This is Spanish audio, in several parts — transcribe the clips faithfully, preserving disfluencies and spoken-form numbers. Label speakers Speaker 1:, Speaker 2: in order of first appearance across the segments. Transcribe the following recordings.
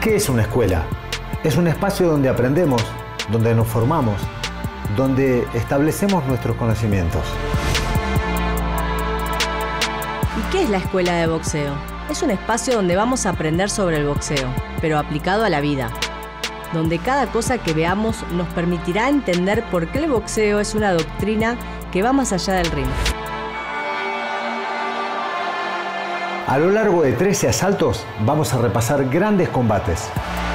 Speaker 1: ¿Qué es una escuela? Es un espacio donde aprendemos, donde nos formamos, donde establecemos nuestros conocimientos.
Speaker 2: ¿Y qué es la escuela de boxeo? Es un espacio donde vamos a aprender sobre el boxeo, pero aplicado a la vida. Donde cada cosa que veamos nos permitirá entender por qué el boxeo es una doctrina que va más allá del ring.
Speaker 1: A lo largo de trece asaltos vamos a repasar grandes combates.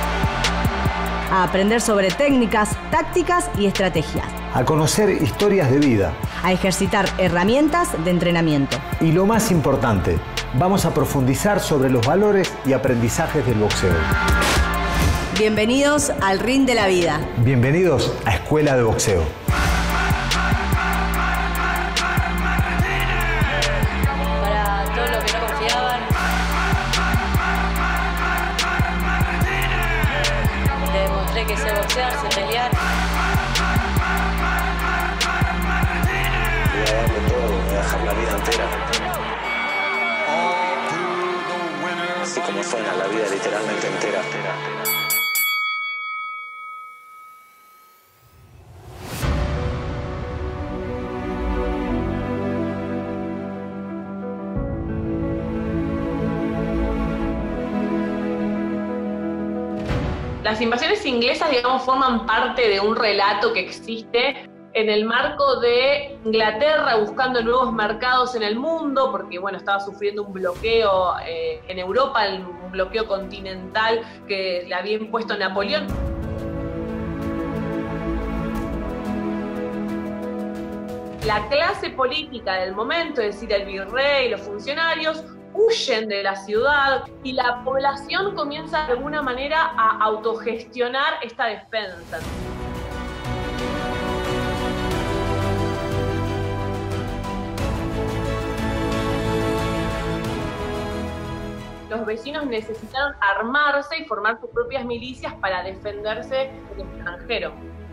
Speaker 2: A aprender sobre técnicas, tácticas y estrategias.
Speaker 1: A conocer historias de vida.
Speaker 2: A ejercitar herramientas de entrenamiento.
Speaker 1: Y lo más importante, vamos a profundizar sobre los valores y aprendizajes del boxeo.
Speaker 2: Bienvenidos al ring de la vida.
Speaker 1: Bienvenidos a Escuela de Boxeo.
Speaker 2: Para todos los que no confiaban, te demostré que sé boxear, sé pelear.
Speaker 3: Voy a darle todo, voy a dejar la vida entera. Así como suena la vida literalmente entera.
Speaker 4: Las invasiones inglesas, digamos, forman parte de un relato que existe en el marco de Inglaterra buscando nuevos mercados en el mundo, porque, bueno, estaba sufriendo un bloqueo eh, en Europa, un bloqueo continental que le había impuesto Napoleón. La clase política del momento, es decir, el virrey, los funcionarios, huyen de la ciudad y la población comienza de alguna manera a autogestionar esta defensa. Los vecinos necesitaron armarse y formar sus propias milicias para defenderse del extranjero.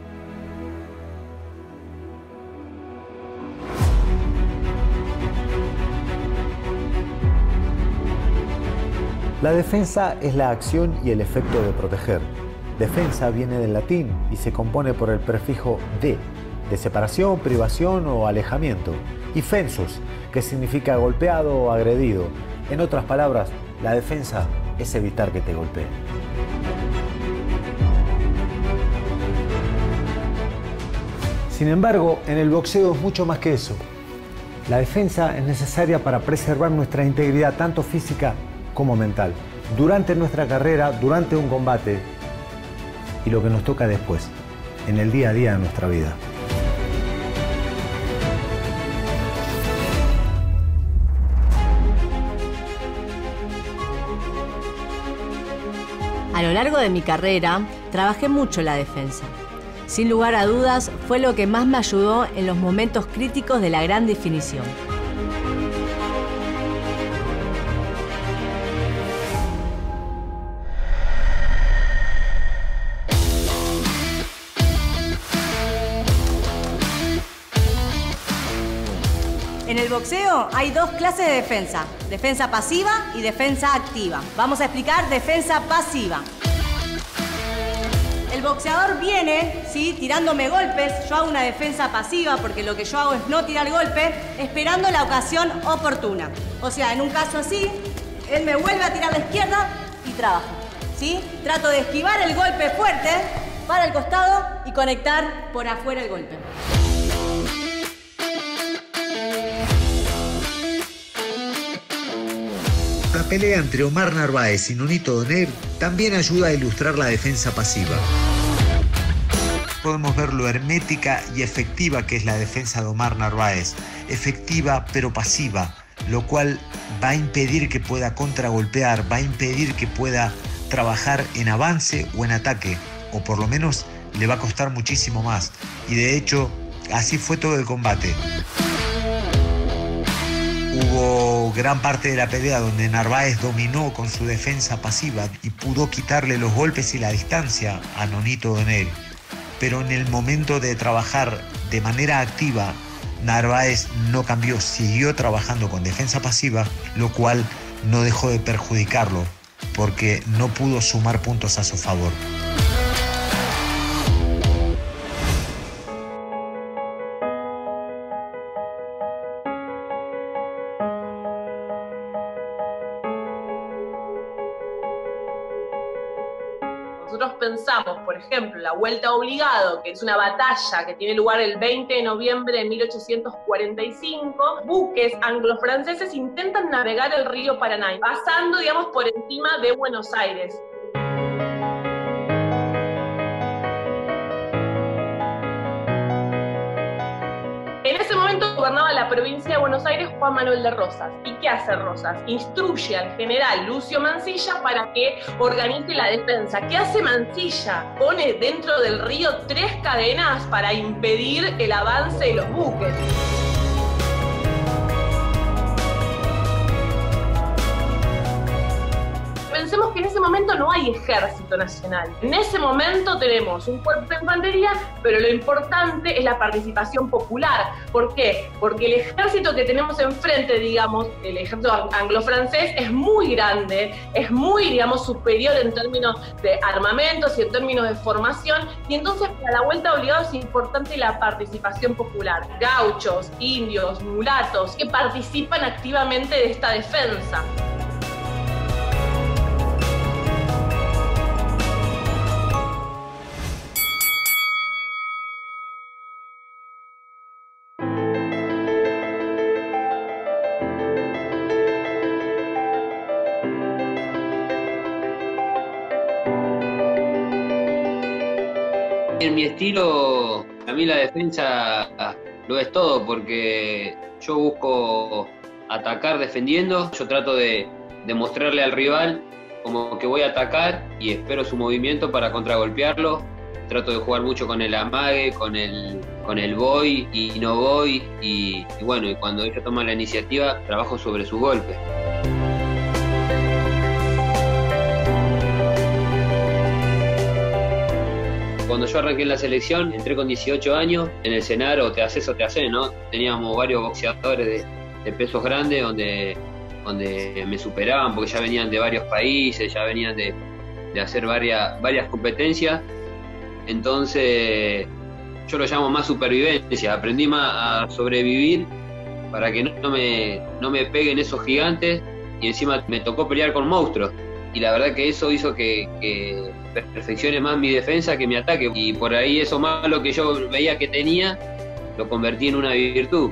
Speaker 1: La defensa es la acción y el efecto de proteger. Defensa viene del latín y se compone por el prefijo de, de separación, privación o alejamiento, y fensus, que significa golpeado o agredido. En otras palabras, la defensa es evitar que te golpeen. Sin embargo, en el boxeo es mucho más que eso. La defensa es necesaria para preservar nuestra integridad tanto física como mental, durante nuestra carrera, durante un combate y lo que nos toca después, en el día a día de nuestra vida.
Speaker 2: A lo largo de mi carrera, trabajé mucho la defensa. Sin lugar a dudas, fue lo que más me ayudó en los momentos críticos de la gran definición. En el boxeo hay dos clases de defensa, defensa pasiva y defensa activa. Vamos a explicar defensa pasiva. El boxeador viene, ¿sí?, tirándome golpes, yo hago una defensa pasiva porque lo que yo hago es no tirar golpes, esperando la ocasión oportuna. O sea, en un caso así, él me vuelve a tirar a la izquierda y trabajo, ¿sí? Trato de esquivar el golpe fuerte para el costado y conectar por afuera el golpe.
Speaker 1: La pelea entre Omar Narváez y Nonito Donaire también ayuda a ilustrar la defensa pasiva. Podemos ver lo hermética y efectiva que es la defensa de Omar Narváez. Efectiva pero pasiva, lo cual va a impedir que pueda contragolpear, va a impedir que pueda trabajar en avance o en ataque, o por lo menos le va a costar muchísimo más. Y de hecho, así fue todo el combate. Hubo gran parte de la pelea donde Narváez dominó con su defensa pasiva y pudo quitarle los golpes y la distancia a Nonito Donaire. Pero en el momento de trabajar de manera activa, Narváez no cambió, siguió trabajando con defensa pasiva, lo cual no dejó de perjudicarlo porque no pudo sumar puntos a su favor.
Speaker 4: Nosotros pensamos, por ejemplo, la Vuelta a Obligado, que es una batalla que tiene lugar el veinte de noviembre de mil ochocientos cuarenta y cinco, buques anglo-franceses intentan navegar el río Paraná, pasando, digamos, por encima de Buenos Aires. En ese momento gobernaba la provincia de Buenos Aires Juan Manuel de Rosas. ¿Y qué hace Rosas? Instruye al general Lucio Mansilla para que organice la defensa. ¿Qué hace Mansilla? Pone dentro del río tres cadenas para impedir el avance de los buques. Pensemos que en ese momento no hay ejército nacional. En ese momento tenemos un cuerpo de infantería, pero lo importante es la participación popular. ¿Por qué? Porque el ejército que tenemos enfrente, digamos, el ejército anglo-francés, es muy grande, es muy, digamos, superior en términos de armamentos y en términos de formación, y entonces para la Vuelta Obligado es importante la participación popular. Gauchos, indios, mulatos, que participan activamente de esta defensa.
Speaker 5: En mi estilo, a mí la defensa lo es todo, porque yo busco atacar defendiendo, yo trato de, de mostrarle al rival como que voy a atacar y espero su movimiento para contragolpearlo. Trato de jugar mucho con el amague, con el, con el voy y no voy, y, y bueno, y cuando ellos toman la iniciativa, trabajo sobre sus golpes. Cuando yo arranqué en la selección, entré con dieciocho años, en el cenar o te haces o te haces, ¿no? Teníamos varios boxeadores de, de pesos grandes donde, donde me superaban porque ya venían de varios países, ya venían de, de hacer varias, varias competencias. Entonces yo lo llamo más supervivencia, aprendí más a sobrevivir para que no me, no me peguen esos gigantes, y encima me tocó pelear con monstruos. Y la verdad que eso hizo que, que perfeccione más mi defensa que mi ataque. Y por ahí eso malo que yo veía que tenía, lo convertí en una virtud.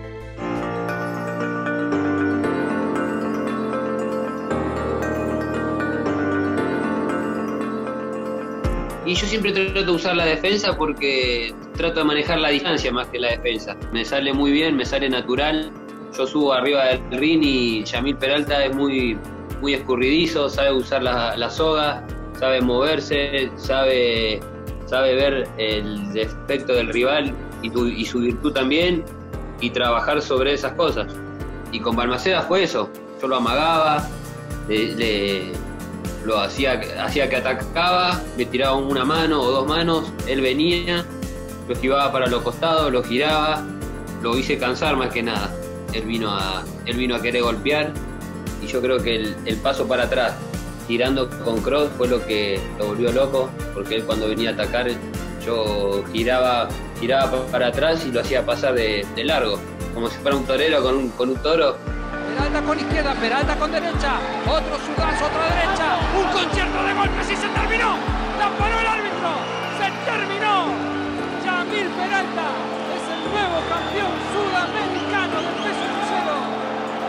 Speaker 5: Y yo siempre trato de usar la defensa porque trato de manejar la distancia más que la defensa. Me sale muy bien, me sale natural. Yo subo arriba del ring y Yamil Peralta es muy... muy escurridizo, sabe usar la, la soga, sabe moverse, sabe, sabe ver el defecto del rival y, tu, y su virtud también, y trabajar sobre esas cosas. Y con Balmaceda fue eso, yo lo amagaba, le, le, lo hacía, hacía que atacaba, le tiraba una mano o dos manos, él venía, lo esquivaba para los costados, lo giraba, lo hice cansar más que nada. Él vino a, él vino a querer golpear. Y yo creo que el, el paso para atrás, girando con cross, fue lo que lo volvió loco, porque él cuando venía a atacar, yo giraba, giraba para atrás y lo hacía pasar de, de largo, como si fuera un torero con un, con un toro.
Speaker 6: Peralta con izquierda, Peralta con derecha, otro sudazo, otra derecha, un concierto de golpes y se terminó. La paró el árbitro, se terminó. Yamil Peralta es el nuevo campeón sudamericano del peso crucero.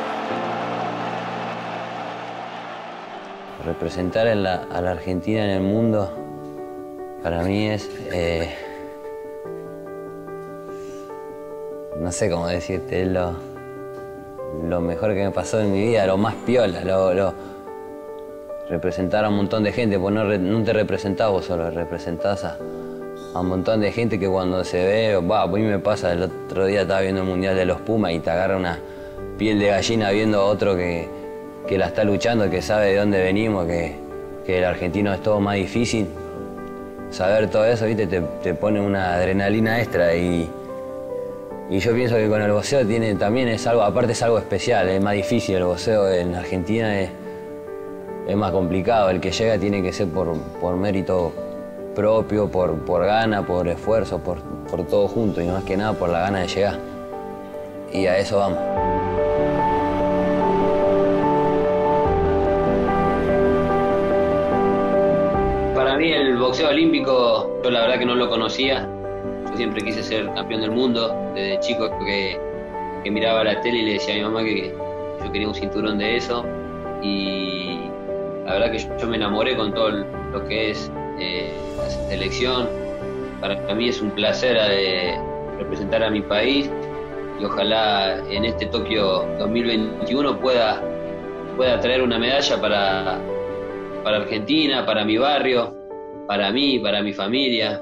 Speaker 7: Representar en la, a la Argentina en el mundo, para mí es, eh, no sé cómo decirte, es lo, lo mejor que me pasó en mi vida, lo más piola, lo, lo, representar a un montón de gente, porque no, no te representás vos solo, representás a, a un montón de gente que cuando se ve, va, a mí me pasa, el otro día estaba viendo el Mundial de los Pumas y te agarra una piel de gallina viendo a otro que que la está luchando, que sabe de dónde venimos, que, que el argentino es todo más difícil. Saber todo eso, ¿viste? Te, te pone una adrenalina extra y, y yo pienso que con el boxeo tiene, también es algo, aparte es algo especial, es más difícil el boxeo en Argentina, es, es más complicado. El que llega tiene que ser por, por mérito propio, por, por gana, por esfuerzo, por, por todo junto y más que nada por la gana de llegar. Y a eso vamos.
Speaker 5: Para mí el boxeo olímpico, yo la verdad que no lo conocía. Yo siempre quise ser campeón del mundo. Desde chico que, que miraba la tele y le decía a mi mamá que yo quería un cinturón de eso. Y la verdad que yo, yo me enamoré con todo lo que es eh, la selección. Para mí es un placer eh, representar a mi país y ojalá en este Tokio dos mil veintiuno pueda, pueda traer una medalla para, para Argentina, para mi barrio, para mí, para mi familia.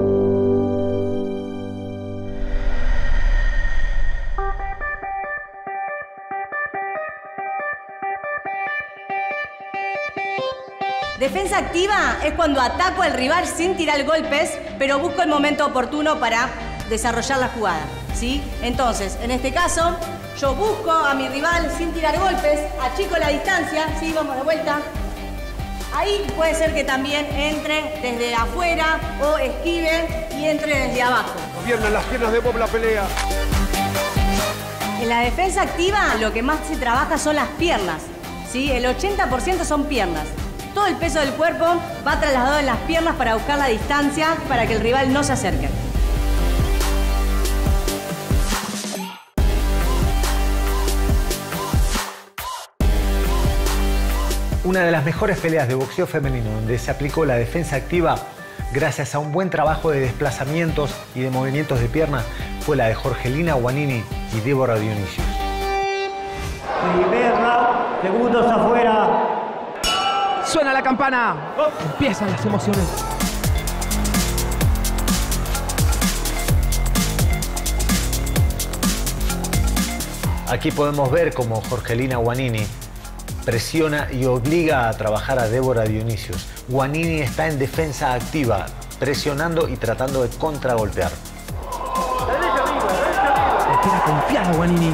Speaker 2: Defensa activa es cuando ataco al rival sin tirar golpes, pero busco el momento oportuno para desarrollar la jugada, ¿sí? Entonces, en este caso, yo busco a mi rival sin tirar golpes, achico la distancia, ¿sí? Vamos de vuelta. Ahí puede ser que también entre desde afuera o esquive y entre desde abajo.
Speaker 6: Piernas, las piernas de Bob la pelea.
Speaker 2: En la defensa activa lo que más se trabaja son las piernas, ¿sí? El ochenta por ciento son piernas. Todo el peso del cuerpo va trasladado en las piernas para buscar la distancia para que el rival no se acerque.
Speaker 1: Una de las mejores peleas de boxeo femenino donde se aplicó la defensa activa gracias a un buen trabajo de desplazamientos y de movimientos de pierna fue la de Jorgelina Guanini y Débora Dionisius.
Speaker 8: Primer round, segundos afuera.
Speaker 6: Suena la campana. Empiezan las emociones.
Speaker 1: Aquí podemos ver cómo Jorgelina Guanini presiona y obliga a trabajar a Débora Dionisius. Guanini está en defensa activa, presionando y tratando de contragolpear.
Speaker 6: Queda confiada Guanini.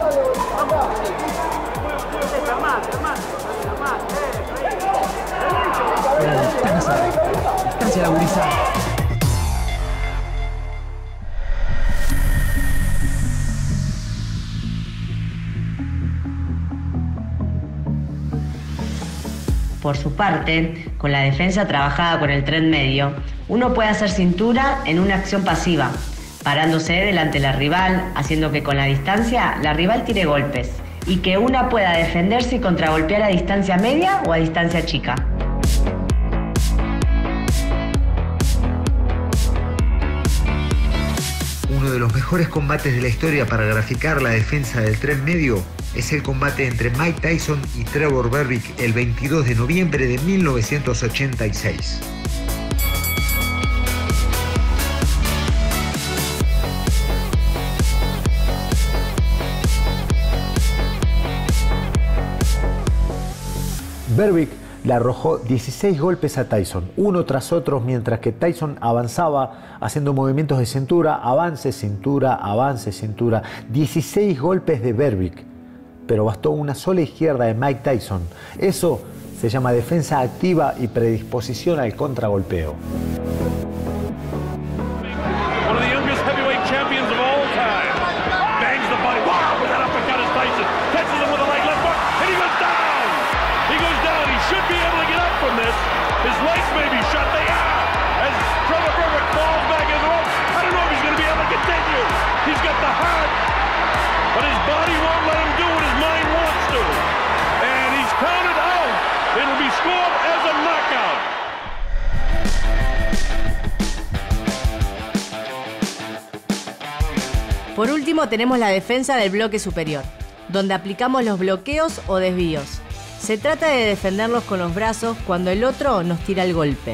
Speaker 6: Distancia, distancia la gurisa.
Speaker 9: Por su parte, con la defensa trabajada con el tren medio, uno puede hacer cintura en una acción pasiva, parándose delante de la rival, haciendo que con la distancia la rival tire golpes y que una pueda defenderse y contragolpear a distancia media o a distancia chica.
Speaker 1: Uno de los mejores combates de la historia para graficar la defensa del tren medio es el combate entre Mike Tyson y Trevor Berbick el veintidós de noviembre de mil novecientos ochenta y seis. Berbick le arrojó dieciséis golpes a Tyson, uno tras otro, mientras que Tyson avanzaba haciendo movimientos de cintura, avance, cintura, avance, cintura. dieciséis golpes de Berbick, pero bastó una sola izquierda de Mike Tyson. Eso se llama defensa activa y predisposición al contragolpeo.
Speaker 10: His legs may be shut, they are, as Trevor Berbick falls back in the ropes. I don't know if he's going to be able to continue. He's got the heart, but his body won't let him do what his mind wants to. And he's counted out. It'll be scored as a knockout.
Speaker 2: Por último tenemos la defensa del bloque superior, donde aplicamos los bloqueos o desvíos. Se trata de defenderlos con los brazos cuando el otro nos tira el golpe.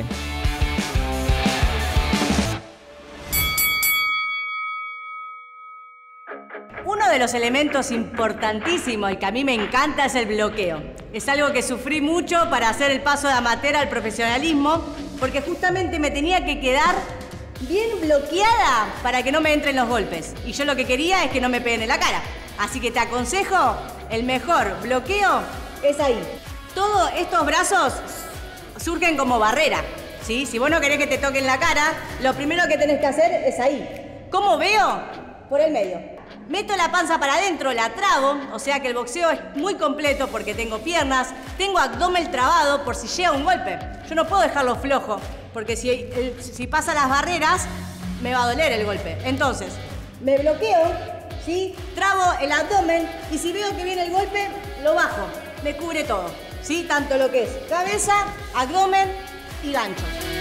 Speaker 2: Uno de los elementos importantísimos y que a mí me encanta es el bloqueo. Es algo que sufrí mucho para hacer el paso de amateur al profesionalismo, porque justamente me tenía que quedar bien bloqueada para que no me entren los golpes. Y yo lo que quería es que no me peguen en la cara. Así que te aconsejo, el mejor bloqueo es ahí. Todos estos brazos surgen como barrera, ¿sí? Si vos no querés que te toquen la cara, lo primero que tenés que hacer es ahí. ¿Cómo veo? Por el medio. Meto la panza para adentro, la trabo, o sea que el boxeo es muy completo porque tengo piernas, tengo abdomen trabado por si llega un golpe. Yo no puedo dejarlo flojo, porque si, el, si pasa las barreras, me va a doler el golpe. Entonces, me bloqueo, ¿sí? Trabo el abdomen y si veo que viene el golpe, lo bajo. Me cubre todo, ¿sí? Tanto lo que es cabeza, abdomen y gancho.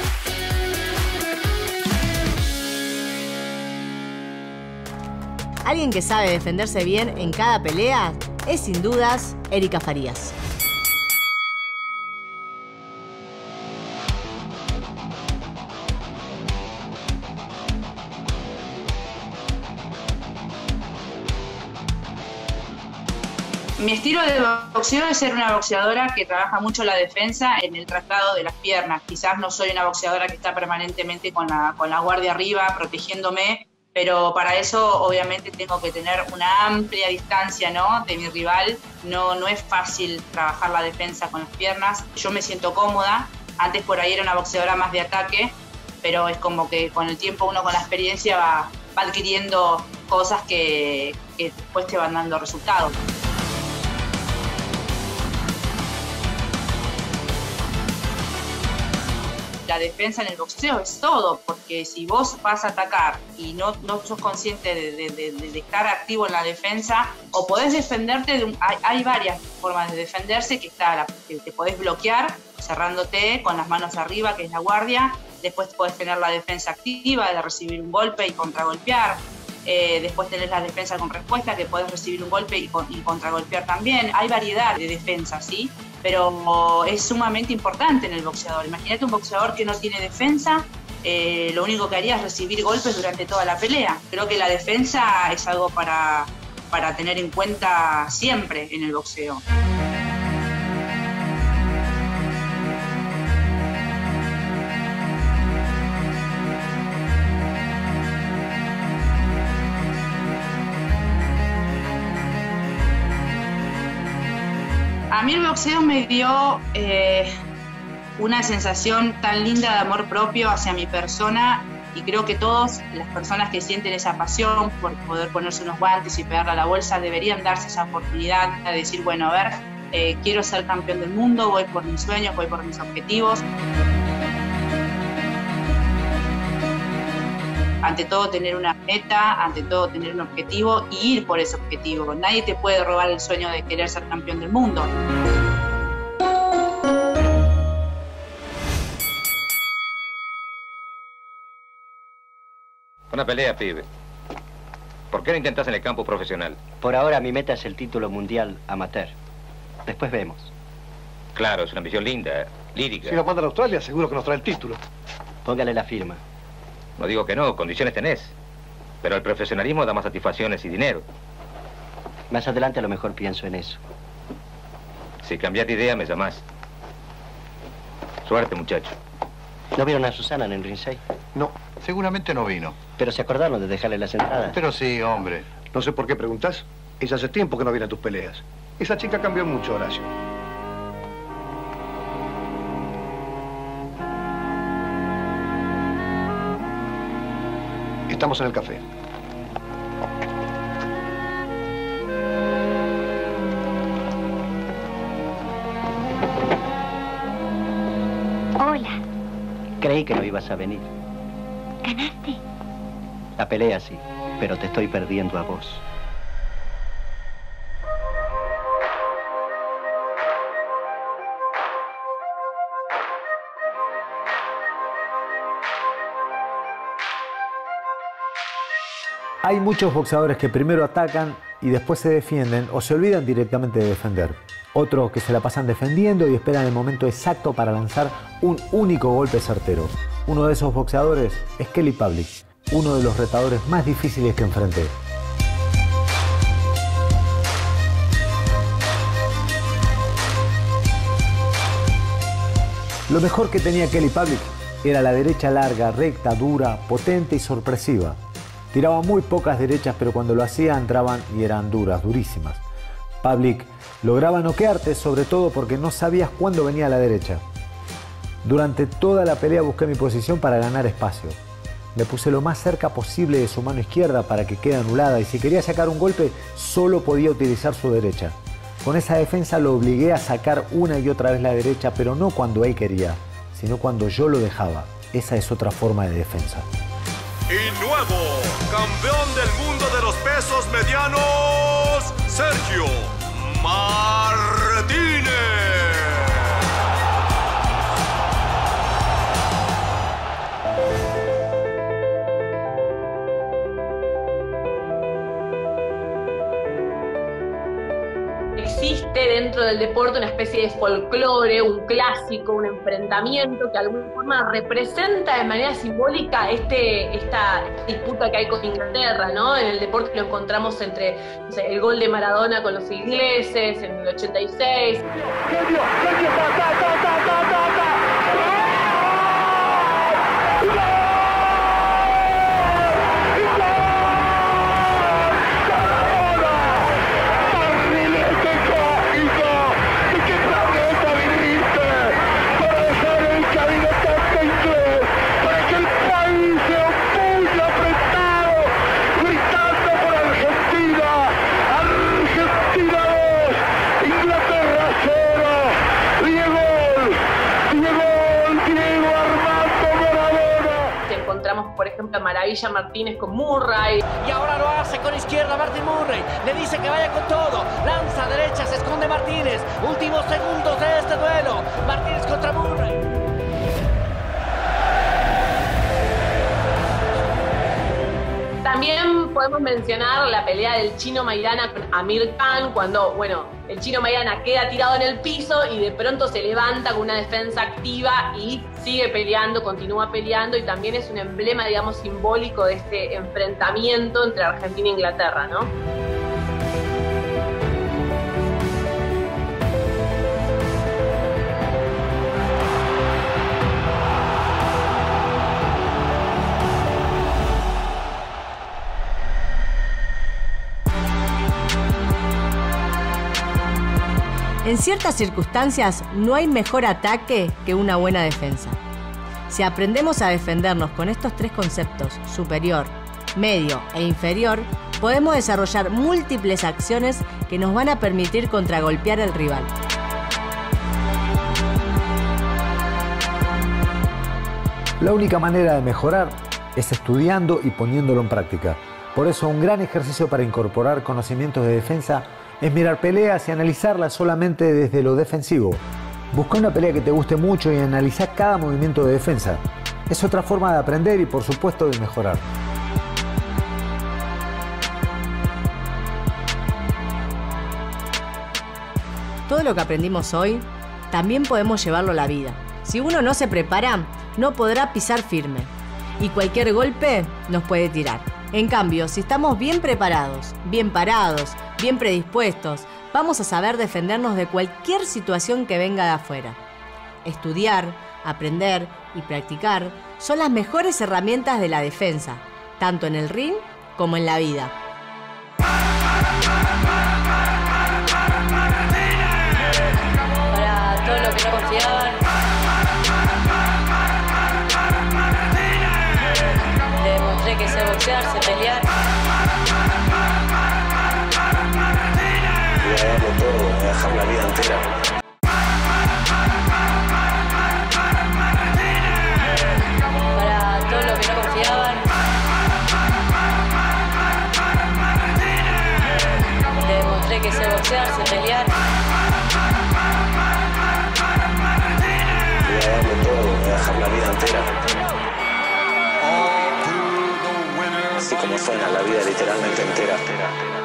Speaker 2: Alguien que sabe defenderse bien en cada pelea es sin dudas Erika Farías.
Speaker 11: Mi estilo de boxeo es ser una boxeadora que trabaja mucho la defensa en el traslado de las piernas. Quizás no soy una boxeadora que está permanentemente con la, con la guardia arriba, protegiéndome, pero para eso obviamente tengo que tener una amplia distancia, ¿no?, de mi rival. No, no es fácil trabajar la defensa con las piernas. Yo me siento cómoda. Antes por ahí era una boxeadora más de ataque, pero es como que con el tiempo uno con la experiencia va, va adquiriendo cosas que, que después te van dando resultados. La defensa en el boxeo es todo, porque si vos vas a atacar y no, no sos consciente de, de, de, de estar activo en la defensa, o podés defenderte, de un, hay, hay varias formas de defenderse, que está la, que te podés bloquear cerrándote con las manos arriba, que es la guardia. Después podés tener la defensa activa, de recibir un golpe y contragolpear. Eh, después tenés la defensa con respuesta, que podés recibir un golpe y, y contragolpear también. Hay variedad de defensa, ¿sí? Pero es sumamente importante en el boxeador. Imagínate un boxeador que no tiene defensa, eh, lo único que haría es recibir golpes durante toda la pelea. Creo que la defensa es algo para, para tener en cuenta siempre en el boxeo. A mí el boxeo me dio eh, una sensación tan linda de amor propio hacia mi persona, y creo que todas las personas que sienten esa pasión por poder ponerse unos guantes y pegarle a la bolsa deberían darse esa oportunidad de decir, bueno, a ver, eh, quiero ser campeón del mundo, voy por mis sueños, voy por mis objetivos. Ante todo tener una meta, ante todo tener un objetivo y ir por ese objetivo. Nadie te puede robar el sueño de querer ser campeón del mundo.
Speaker 12: Una pelea, pibe. ¿Por qué no intentás en el campo profesional?
Speaker 13: Por ahora mi meta es el título mundial amateur. Después vemos.
Speaker 12: Claro, es una ambición linda, lírica.
Speaker 14: Si nos mandan a Australia, seguro que nos trae el título.
Speaker 13: Póngale la firma.
Speaker 12: No digo que no, condiciones tenés. Pero el profesionalismo da más satisfacciones y dinero.
Speaker 13: Más adelante a lo mejor pienso en eso.
Speaker 12: Si cambias de idea, me llamás. Suerte, muchacho.
Speaker 13: ¿No vieron a Susana en el ringside?
Speaker 14: No, seguramente no vino.
Speaker 13: Pero se acordaron de dejarle las entradas.
Speaker 14: Pero sí, hombre. No sé por qué preguntás. Ella hace tiempo que no viene a tus peleas. Esa chica cambió mucho, Horacio. Estamos en el café.
Speaker 15: Hola.
Speaker 13: Creí que no ibas a venir.
Speaker 15: ¿Ganaste?
Speaker 13: La pelea sí, pero te estoy perdiendo a vos.
Speaker 1: Hay muchos boxeadores que primero atacan y después se defienden o se olvidan directamente de defender. Otros que se la pasan defendiendo y esperan el momento exacto para lanzar un único golpe certero. Uno de esos boxeadores es Kelly Public, uno de los retadores más difíciles que enfrenté. Lo mejor que tenía Kelly Public era la derecha larga, recta, dura, potente y sorpresiva. Tiraba muy pocas derechas, pero cuando lo hacía entraban y eran duras, durísimas. Pavlik lograba noquearte, sobre todo porque no sabías cuándo venía a la derecha. Durante toda la pelea busqué mi posición para ganar espacio. Me puse lo más cerca posible de su mano izquierda para que quede anulada y si quería sacar un golpe solo podía utilizar su derecha. Con esa defensa lo obligué a sacar una y otra vez la derecha, pero no cuando él quería, sino cuando yo lo dejaba. Esa es otra forma de defensa.
Speaker 16: Y nuevo campeón del mundo de los pesos medianos, Sergio Martínez.
Speaker 4: Existe dentro del deporte una especie de folclore, un clásico, un enfrentamiento que de alguna forma representa de manera simbólica este, esta disputa que hay con Inglaterra, ¿no? En el deporte lo encontramos entre no sé, el gol de Maradona con los ingleses en el ochenta y seis.
Speaker 10: ¡Genio! ¡Genio! ¡Ta, ta, ta, ta, ta, ta, ta!
Speaker 4: Por ejemplo, Maravilla Martínez con Murray.
Speaker 6: Y ahora lo hace con izquierda Martin Murray. Le dice que vaya con todo. Lanza derecha, se esconde Martínez. Últimos segundos de este duelo. Martínez contra Murray.
Speaker 4: También podemos mencionar la pelea del Chino Maidana con Amir Khan, cuando, bueno, el Chino Maidana queda tirado en el piso y de pronto se levanta con una defensa activa y sigue peleando, continúa peleando, y también es un emblema, digamos, simbólico de este enfrentamiento entre Argentina e Inglaterra, ¿no?
Speaker 2: En ciertas circunstancias no hay mejor ataque que una buena defensa. Si aprendemos a defendernos con estos tres conceptos, superior, medio e inferior, podemos desarrollar múltiples acciones que nos van a permitir contragolpear al rival.
Speaker 1: La única manera de mejorar es estudiando y poniéndolo en práctica. Por eso un gran ejercicio para incorporar conocimientos de defensa es mirar peleas y analizarlas solamente desde lo defensivo. Busca una pelea que te guste mucho y analiza cada movimiento de defensa. Es otra forma de aprender y, por supuesto, de mejorar.
Speaker 2: Todo lo que aprendimos hoy, también podemos llevarlo a la vida. Si uno no se prepara, no podrá pisar firme. Y cualquier golpe nos puede tirar. En cambio, si estamos bien preparados, bien parados, bien predispuestos, vamos a saber defendernos de cualquier situación que venga de afuera. Estudiar, aprender y practicar son las mejores herramientas de la defensa, tanto en el ring como en la vida.
Speaker 9: Para todos los que no confiaban, le demostré que sé boxear, sé pelear.
Speaker 3: Voy a darlo todo, voy a dejar la vida entera.
Speaker 9: Para todos los que no confiaban, le demostré que sé boxear, sé pelear.
Speaker 3: Voy a darlo todo, voy a dejar la vida entera. Así como suena, la vida literalmente entera.